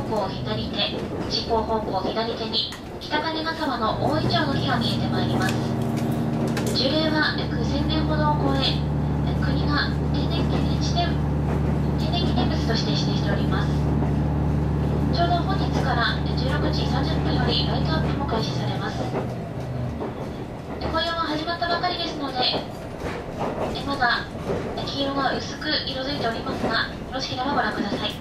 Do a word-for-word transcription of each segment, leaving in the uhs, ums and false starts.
向左手、進行方向左手に北金ヶ沢の大井町の木が見えてまいります。樹齢は約せんねんほどを超え、国が天然記念地点天然記念物として指定しております。ちょうど本日からじゅうろくじさんじゅっぷんよりライトアップも開始されます。紅葉は始まったばかりですので、まだ黄色が薄く色づいておりますが、よろしければご覧ください。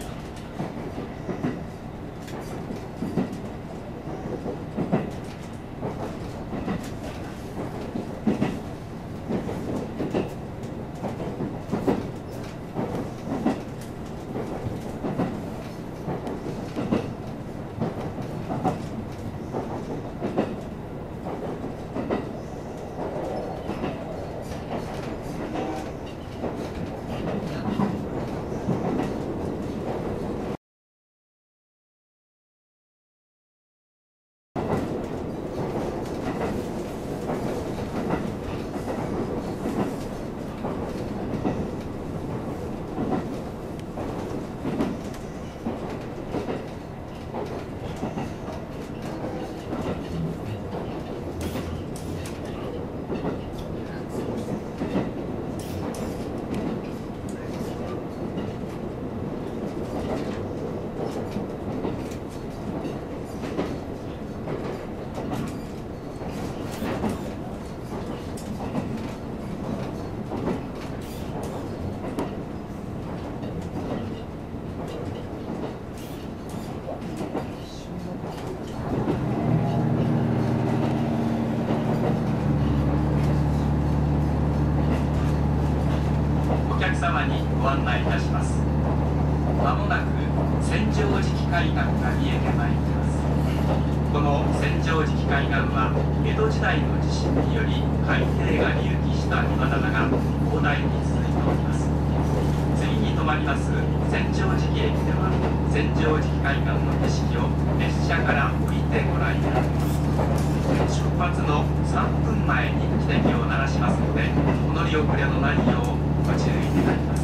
お客様にご案内いたします。まもなく千畳敷海岸が見えてまいります。この千畳敷海岸は江戸時代の地震により海底が隆起した岩棚が広大に続いております。次に止まります千畳敷駅では千畳敷海岸の景色を列車から降りてご覧いただきます。出発のさんぷんまえに汽笛を鳴らしますので、お乗り遅れのないようご注意願います。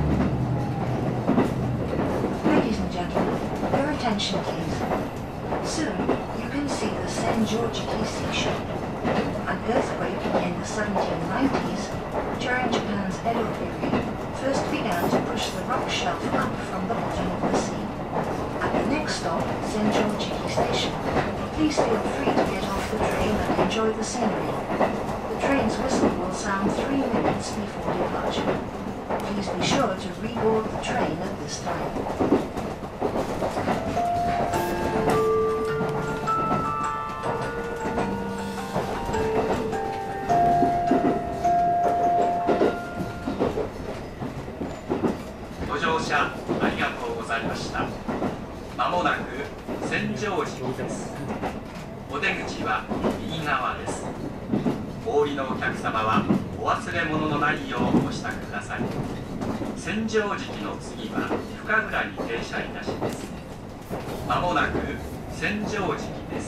Ladies and gentlemen, your attention please. Soon you can see the Saint George Quay seashore. An earthquake in the seventeen nineties, during Japan's Edo period, first began to push the rock shelf up from the bottom of the sea. At the next stop, Saint George Quay Station, please feel free to get off the train and enjoy the scenery. The train's whistle will sound three minutes before departure. Please be sure to reboard the train at this time. ご乗車ありがとうございました。まもなく千畳敷です。お出口は右側です。お降りのお客様はお忘れ物のないようお支度ください。千畳敷の次は深浦に停車いたします。まもなく千畳敷です。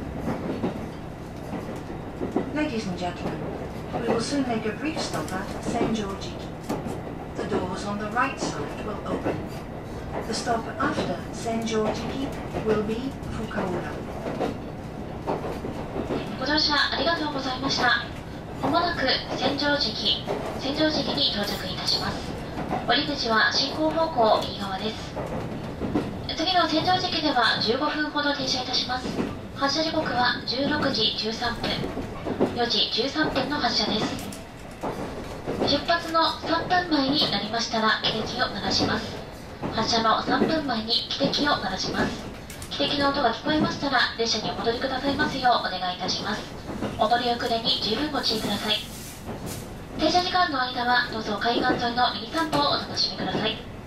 Ladies and gentlemen, we will soon make a brief stop at Saint George Quay. The doors on the right side will open. The stop after Saint George Quay will be Fukaura. ご乗車ありがとうございました。まもなく千畳敷千畳敷に到着いたします。降り口は進行方向右側です。次の千畳敷ではじゅうごふんほど停車いたします。発車時刻はじゅうろくじじゅうさんぷん、よじじゅうさんぷんの発車です。出発のさんぷんまえになりましたら汽笛を鳴らします。発車のさんぷんまえに汽笛を鳴らします。汽笛の音が聞こえましたら列車にお戻りくださいますようお願いいたします。お乗り遅れに十分ご注意ください。停車時間の間はどうぞ海岸沿いのミニ散歩をお楽しみください。